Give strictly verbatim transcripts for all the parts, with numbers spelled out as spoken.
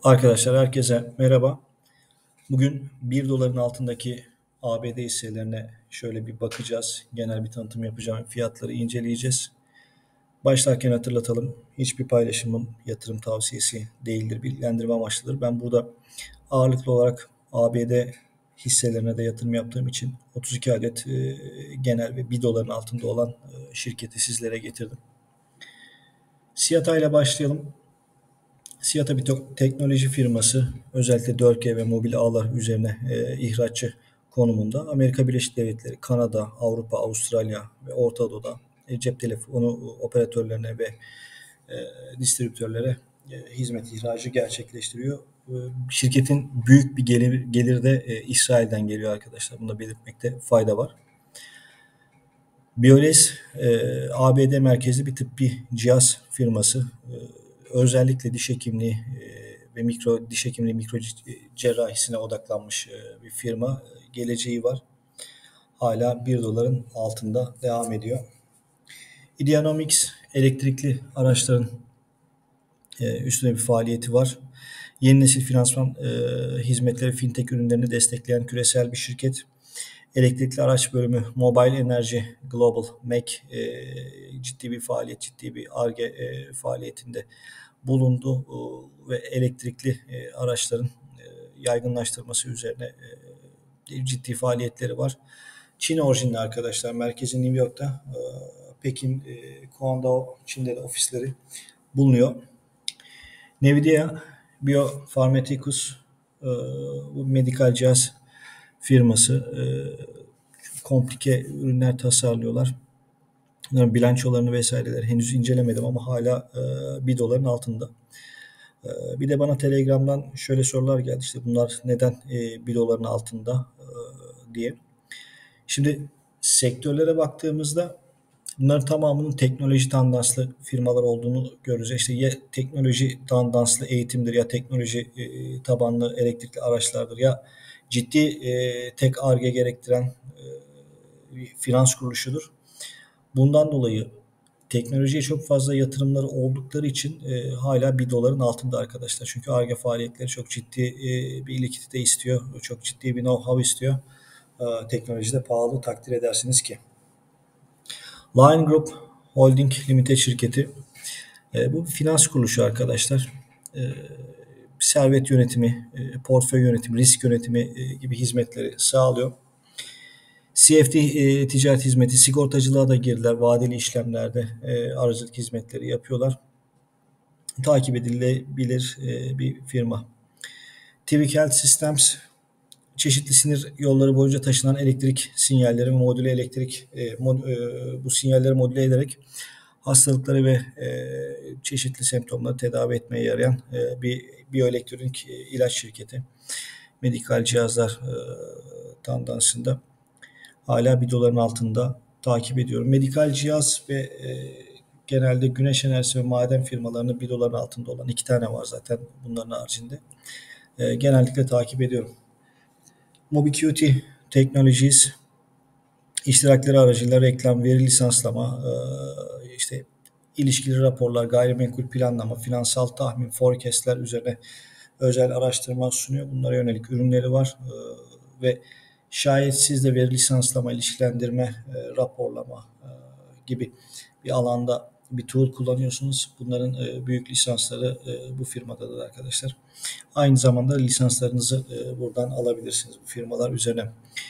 Arkadaşlar herkese merhaba. Bugün bir doların altındaki A B D hisselerine şöyle bir bakacağız. Genel bir tanıtım yapacağım. Fiyatları inceleyeceğiz. Başlarken hatırlatalım. Hiçbir paylaşımım yatırım tavsiyesi değildir. Bilgilendirme amaçlıdır. Ben burada ağırlıklı olarak A B D hisselerine de yatırım yaptığım için otuz iki adet e, genel ve bir doların altında olan e, şirketi sizlere getirdim. Siyata ile başlayalım. Siyata bir teknoloji firması, özellikle dört G ve mobil ağlar üzerine e, ihraççı konumunda. Amerika Birleşik Devletleri, Kanada, Avrupa, Avustralya ve Orta Doğu'da e, cep telefonu operatörlerine ve e, distribütörlere e, hizmet ihracı gerçekleştiriyor. E, şirketin büyük bir gelir, geliri de e, İsrail'den geliyor arkadaşlar. Bunu da belirtmekte fayda var. Biolez, e, A B D merkezli bir tıbbi cihaz firması. E, özellikle diş hekimliği e, ve mikro diş hekimliği mikro cerrahisine odaklanmış e, bir firma. Geleceği var. Hala bir doların altında devam ediyor. Ideanomics, elektrikli araçların e, üstüne bir faaliyeti var. Yeni nesil finansman e, hizmetleri, fintech ürünlerini destekleyen küresel bir şirket. Elektrikli araç bölümü Mobile Energy Global M E C e, ciddi bir faaliyet, ciddi bir Ar-Ge e, faaliyetinde bulundu e, ve elektrikli e, araçların e, yaygınlaştırması üzerine e, ciddi faaliyetleri var. Çin orijinli arkadaşlar, merkezi New York'ta, e, Pekin, e, Guangdong, Çin'de de ofisleri bulunuyor. Nvidia Biopharmaceuticals, e, bu medikal cihaz firması, e, komplike ürünler tasarlıyorlar. Bunların bilançolarını vesaireleri henüz incelemedim ama hala e, bir doların altında. E, bir de bana Telegram'dan şöyle sorular geldi, işte bunlar neden e, bir doların altında e, diye. Şimdi sektörlere baktığımızda bunların tamamının teknoloji tandanslı firmalar olduğunu görürüz. İşte ya teknoloji tandanslı eğitimdir, ya teknoloji e, tabanlı elektrikli araçlardır, ya ciddi e, tek Ar-Ge gerektiren e, bir finans kuruluşudur. Bundan dolayı teknolojiye çok fazla yatırımları oldukları için e, hala bir doların altında arkadaşlar. Çünkü Ar-Ge faaliyetleri çok ciddi e, bir likidite istiyor. Çok ciddi bir know-how istiyor. E, teknolojide pahalı, takdir edersiniz ki. Lion Group Holding Limited şirketi. E, bu bir finans kuruluşu arkadaşlar. E, servet yönetimi, e, portföy yönetimi, risk yönetimi e, gibi hizmetleri sağlıyor. C F D e, ticaret hizmeti, sigortacılığa da girdiler. Vadeli işlemlerde e, aracılık hizmetleri yapıyorlar. Takip edilebilir e, bir firma. Tvik Health Systems, çeşitli sinir yolları boyunca taşınan elektrik sinyalleri ve modüle elektrik e, mod, e, bu sinyalleri modüle ederek hastalıkları ve e, çeşitli semptomları tedavi etmeye yarayan e, bir biyoelektronik e, ilaç şirketi. Medikal cihazlar e, tandansında hala bir doların altında takip ediyorum. Medikal cihaz ve e, genelde güneş enerjisi ve maden firmalarının bir doların altında olan iki tane var zaten bunların haricinde. E, genellikle takip ediyorum. MobiQT Technologies, iştirakleri aracıyla reklam, veri lisanslama, işte ilişkili raporlar, gayrimenkul planlama, finansal tahmin, forecastler üzerine özel araştırma sunuyor. Bunlara yönelik ürünleri var ve şayet siz de veri lisanslama, ilişkilendirme, raporlama gibi bir alanda bir tool kullanıyorsunuz. Bunların büyük lisansları bu firmadadır arkadaşlar. Aynı zamanda lisanslarınızı buradan alabilirsiniz bu firmalar üzerine.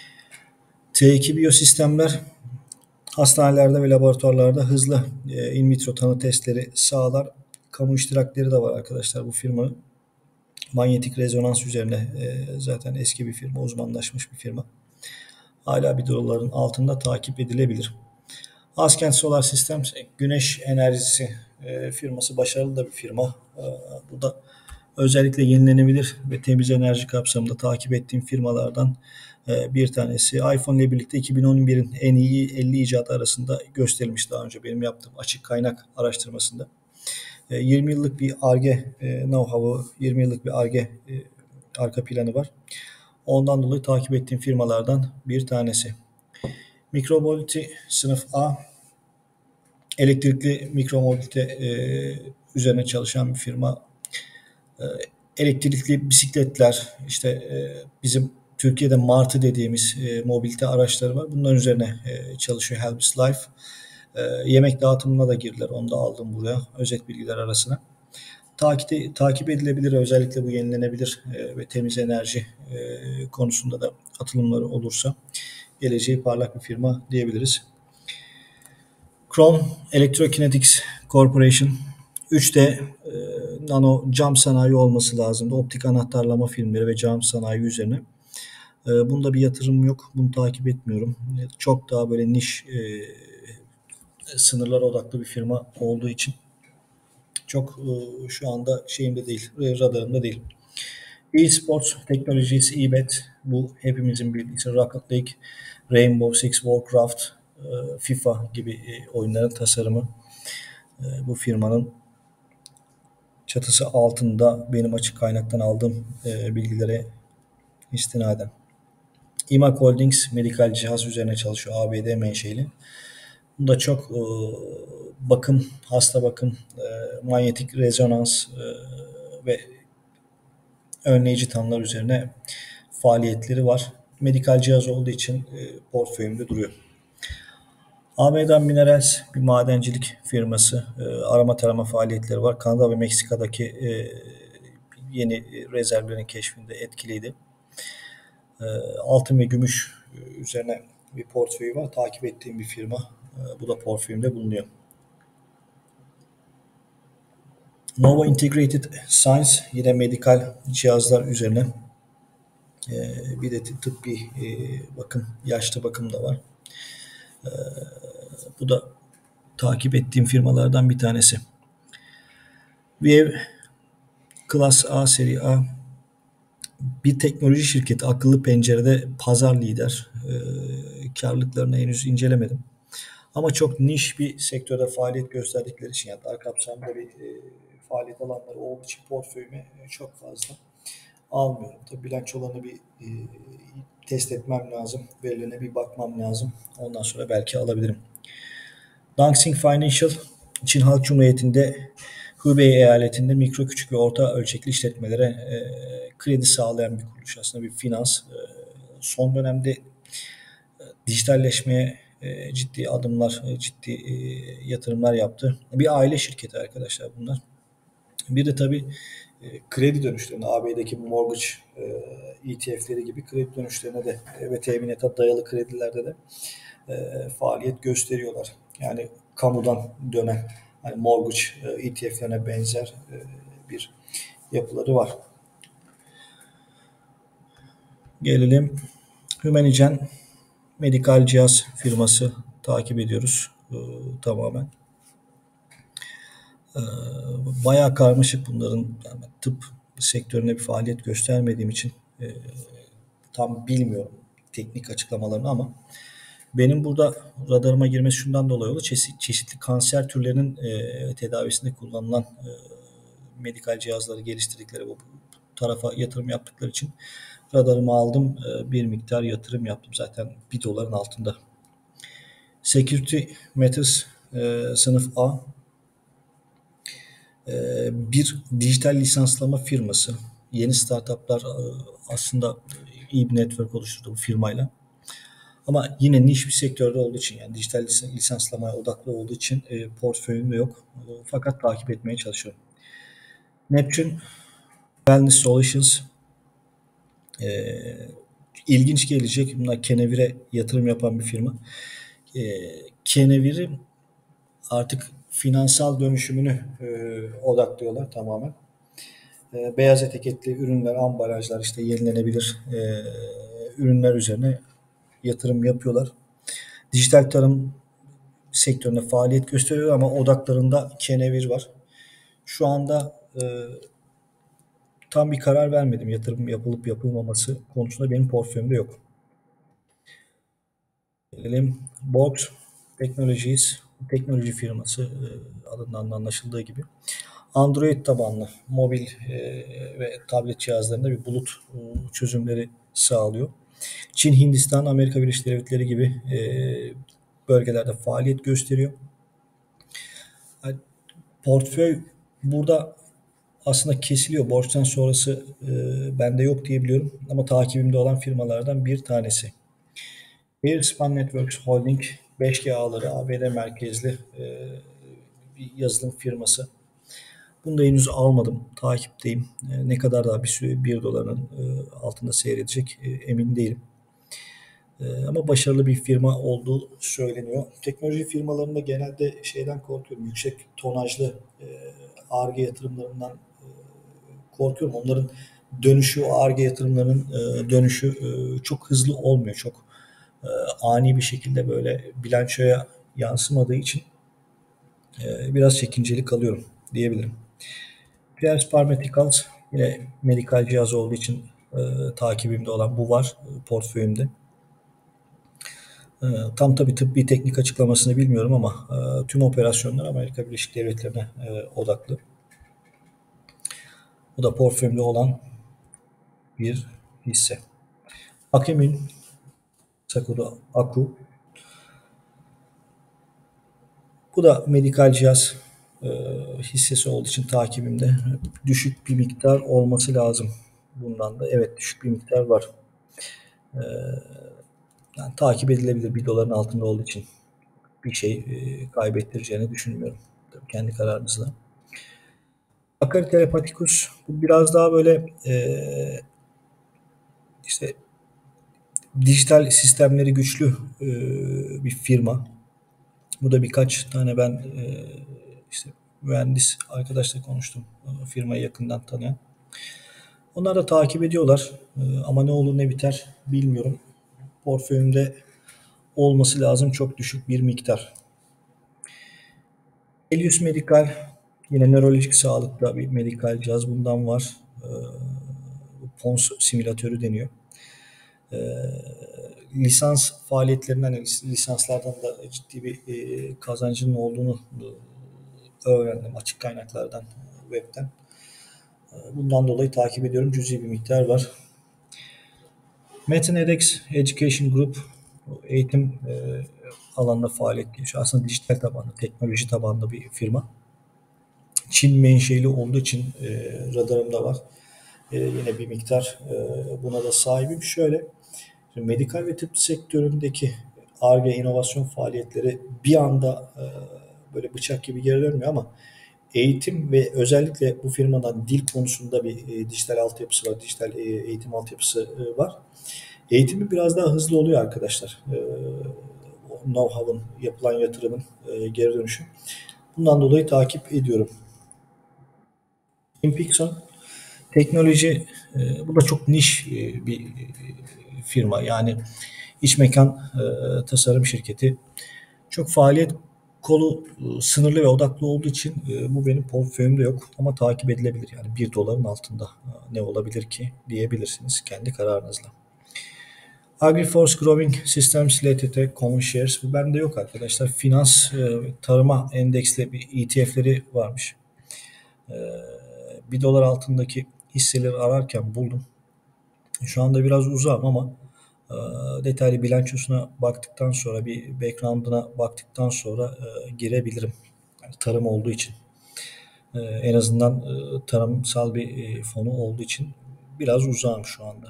T iki Biyosistemler, hastanelerde ve laboratuvarlarda hızlı in vitro tanı testleri sağlar. Kamu iştirakleri de var arkadaşlar bu firmanın. Manyetik rezonans üzerine zaten eski bir firma, uzmanlaşmış bir firma. Hala bir doların altında takip edilebilir. Askent Solar Systems, güneş enerjisi firması, başarılı da bir firma. Bu da özellikle yenilenebilir ve temiz enerji kapsamında takip ettiğim firmalardan bir tanesi. iPhone ile birlikte iki bin on birin en iyi elli icadı arasında gösterilmiş daha önce benim yaptığım açık kaynak araştırmasında. yirmi yıllık bir Ar-Ge know-how'u, yirmi yıllık bir Ar-Ge arka planı var. Ondan dolayı takip ettiğim firmalardan bir tanesi. Micromobility sınıf A, elektrikli mikromobilite e, üzerine çalışan bir firma. E, elektrikli bisikletler, işte e, bizim Türkiye'de Martı dediğimiz e, mobilite araçları var. Bunların üzerine e, çalışıyor Helbis Life. E, yemek dağıtımına da girdiler. Onu da aldım buraya özet bilgiler arasına. Takip, takip edilebilir, özellikle bu yenilenebilir e, ve temiz enerji e, konusunda da atılımları olursa geleceği parlak bir firma diyebiliriz. Chrome Electrokinetics Corporation üç D e, nano cam sanayi olması lazımdı. Optik anahtarlama filmleri ve cam sanayi üzerine. E, bunda bir yatırım yok. Bunu takip etmiyorum. E, çok daha böyle niş e, sınırlara odaklı bir firma olduğu için çok e, şu anda şeyimde değil, radarımda değil. eSports Technologies, eBet, bu hepimizin bildiği Rocket League, Rainbow Six, Warcraft, e, FIFA gibi e, oyunların tasarımı e, bu firmanın çatısı altında benim açık kaynaktan aldığım e, bilgilere istinaden. İMAG Holdings medikal cihaz üzerine çalışıyor, A B D menşeli. Bunda çok e, bakım, hasta bakım, e, manyetik rezonans e, ve önleyici tanılar üzerine faaliyetleri var. Medikal cihaz olduğu için e, portföyümde duruyor. American Minerals bir madencilik firması. E, arama tarama faaliyetleri var. Kanada ve Meksika'daki e, yeni rezervlerin keşfinde etkiliydi. E, altın ve gümüş üzerine bir portföyü var. Takip ettiğim bir firma. E, bu da portföyümde bulunuyor. Nova Integrated Science yine medikal cihazlar üzerine. E, bir de tıbbi e, bakım, yaşlı bakım da var. E, bu da takip ettiğim firmalardan bir tanesi. Viv Class A seri A bir teknoloji şirketi, akıllı pencerede pazar lider. E, karlılıklarını henüz incelemedim. Ama çok niş bir sektörde faaliyet gösterdikleri için, yani dar kapsamda bir e, faaliyet alanları olduğu için portföyüme çok fazla almıyorum. Tabii bilançolarını bir e, test etmem lazım. Verilerine bir bakmam lazım. Ondan sonra belki alabilirim. Daxing Financial, Çin Halk Cumhuriyeti'nde Hubei eyaletinde mikro, küçük ve orta ölçekli işletmelere e, kredi sağlayan bir kuruluş, aslında bir finans. E, son dönemde e, dijitalleşmeye e, ciddi adımlar, e, ciddi e, yatırımlar yaptı. Bir aile şirketi arkadaşlar bunlar. Bir de tabii e, kredi dönüşlerine, A B D'deki mortgage e, E T F'leri gibi kredi dönüşlerine de e, ve teminata dayalı kredilerde de e, faaliyet gösteriyorlar. Yani kamudan dönen, hani mortgage e, E T F'lerine benzer e, bir yapıları var. Gelelim Humanigen medikal cihaz firması, takip ediyoruz e, tamamen. E, bayağı karmaşık bunların, yani tıp sektörüne bir faaliyet göstermediğim için e, tam bilmiyorum teknik açıklamalarını, ama benim burada radarıma girmesi şundan dolayı oldu. Çeşitli, çeşitli kanser türlerinin e, tedavisinde kullanılan e, medikal cihazları geliştirdikleri bu tarafa yatırım yaptıkları için radarıma aldım. E, bir miktar yatırım yaptım. Zaten bir doların altında. Security Matters e, sınıf A. E, bir dijital lisanslama firması. Yeni startuplar e, aslında iyi bir network oluşturdu bu firmayla. Ama yine niş bir sektörde olduğu için, yani dijital lisanslamaya odaklı olduğu için e, portföyümde yok. E, fakat takip etmeye çalışıyorum. Neptune Wellness Solutions e, ilginç gelecek. Bunlar Kenevir'e yatırım yapan bir firma. E, Kenevir'in artık finansal dönüşümünü e, odaklıyorlar tamamen. E, beyaz etiketli ürünler, ambalajlar, işte yenilenebilir e, ürünler üzerine yatırım yapıyorlar. Dijital tarım sektöründe faaliyet gösteriyor ama odaklarında kenevir var. Şu anda e, tam bir karar vermedim. Yatırım yapılıp yapılmaması konusunda benim portföyümde yok. Gelelim Box Technologies, teknoloji firması, e, adından anlaşıldığı gibi. Android tabanlı mobil e, ve tablet cihazlarında bir bulut e, çözümleri sağlıyor. Çin, Hindistan, Amerika Birleşik Devletleri gibi e, bölgelerde faaliyet gösteriyor. Yani portföy burada aslında kesiliyor. Borçtan sonrası e, bende yok diyebiliyorum ama takibimde olan firmalardan bir tanesi. Airspan Networks Holding beş G ağları A B D merkezli e, bir yazılım firması. Bunu da henüz almadım. Takipteyim. E, ne kadar daha bir süre bir doların e, altında seyredecek e, emin değilim. E, ama başarılı bir firma olduğu söyleniyor. Teknoloji firmalarında genelde şeyden korkuyorum. Yüksek tonajlı e, Ar-Ge yatırımlarından e, korkuyorum. Onların dönüşü, o Ar-Ge yatırımlarının e, dönüşü e, çok hızlı olmuyor. Çok e, ani bir şekilde böyle bilançoya yansımadığı için e, biraz çekinceli kalıyorum diyebilirim. Pierce Pharmaceuticals yine medikal cihaz olduğu için e, takibimde olan bu var e, portföyümde. E, tam tabii tıbbi teknik açıklamasını bilmiyorum ama e, tüm operasyonlar Amerika Birleşik Devletleri'ne e, odaklı. Bu da portföyümde olan bir hisse. Akem'in Sakura Aku. Bu da medikal cihaz e, hissesi olduğu için takibimde düşük bir miktar olması lazım. Bundan da evet düşük bir miktar var. E, yani takip edilebilir bir doların altında olduğu için bir şey e, kaybettireceğini düşünmüyorum. Tabii kendi kararınızla. Akari Telepatikus bu biraz daha böyle e, işte dijital sistemleri güçlü e, bir firma. Bu da birkaç tane ben e, işte mühendis arkadaşla konuştum. E, firmayı yakından tanıyan. Onlar da takip ediyorlar. E, ama ne olur ne biter bilmiyorum. Portföyümde olması lazım çok düşük bir miktar. Helios Medical yine nörolojik sağlıkta bir medikal cihaz bundan var. E, Pons simülatörü deniyor. E, lisans faaliyetlerinden, lisanslardan da ciddi bir e, kazancının olduğunu e, öğrendim açık kaynaklardan, webten. E, bundan dolayı takip ediyorum. Cüzi bir miktar var. Metanedex Education Group eğitim e, alanında faaliyet gösteriyor. Aslında dijital tabanlı, teknoloji tabanlı bir firma. Çin menşeli olduğu için e, radarımda var. E, yine bir miktar e, buna da sahibim. Şöyle, medikal ve tıp sektöründeki Ar-Ge inovasyon faaliyetleri bir anda e, böyle bıçak gibi geri dönmüyor ama eğitim ve özellikle bu firmadan dil konusunda bir e, dijital altyapısı var, dijital e, eğitim altyapısı e, var. Eğitimi biraz daha hızlı oluyor arkadaşlar. E, know-how'ın, yapılan yatırımın e, geri dönüşü. Bundan dolayı takip ediyorum. Impixon teknoloji, e, bu da çok niş e, bir e, firma. Yani iç mekan e, tasarım şirketi. Çok faaliyet kolu e, sınırlı ve odaklı olduğu için e, bu benim portföyümde yok ama takip edilebilir. Yani bir doların altında e, ne olabilir ki diyebilirsiniz kendi kararınızla. AgriForce Growing Systems L T T Common Shares bu bende yok arkadaşlar. Finans e, tarıma endeksli bir E T F'leri varmış. E, bir dolar altındaki hisseleri ararken buldum. Şu anda biraz uzağım ama e, detaylı bilançosuna baktıktan sonra bir background'ına baktıktan sonra e, girebilirim. Yani tarım olduğu için. E, en azından e, tarımsal bir e, fonu olduğu için biraz uzağım şu anda.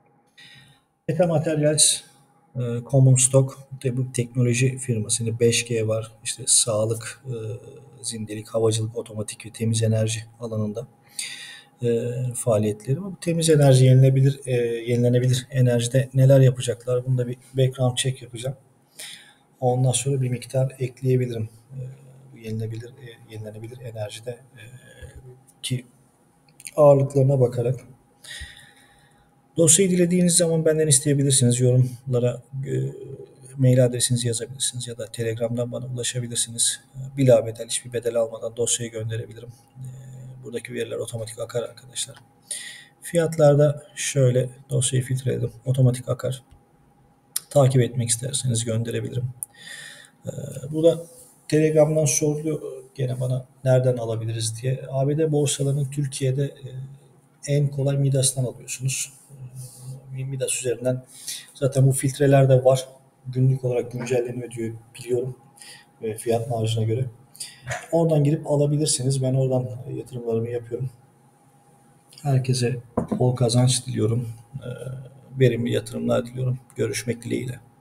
Meta Materials e, Common Stock de bu teknoloji firması. Şimdi beş G var. İşte sağlık, e, zindelik, havacılık, otomatik ve temiz enerji alanında e, faaliyetleri. Bu temiz enerji, yenilebilir, e, yenilenebilir enerjide neler yapacaklar? Bunda bir background check yapacağım. Ondan sonra bir miktar ekleyebilirim. E, yenilebilir, e, yenilenebilir enerjide e, ki ağırlıklarına bakarak. Dosyayı dilediğiniz zaman benden isteyebilirsiniz. Yorumlara e, mail adresinizi yazabilirsiniz ya da Telegram'dan bana ulaşabilirsiniz. E, bila bedel, hiçbir bedel almadan dosyayı gönderebilirim. E, buradaki veriler otomatik akar arkadaşlar. Fiyatlarda şöyle dosyayı filtreledim. Otomatik akar. Takip etmek isterseniz gönderebilirim. Ee, bu da Telegram'dan soruluyor gene bana nereden alabiliriz diye. A B D borsalarını Türkiye'de e, en kolay Midas'tan alıyorsunuz. E, Midas üzerinden zaten bu filtreler de var. Günlük olarak güncelleniyor diyor biliyorum. E, fiyat marjına göre. Oradan girip alabilirsiniz. Ben oradan yatırımlarımı yapıyorum. Herkese bol kazanç diliyorum. Verimli yatırımlar diliyorum. Görüşmek dileğiyle.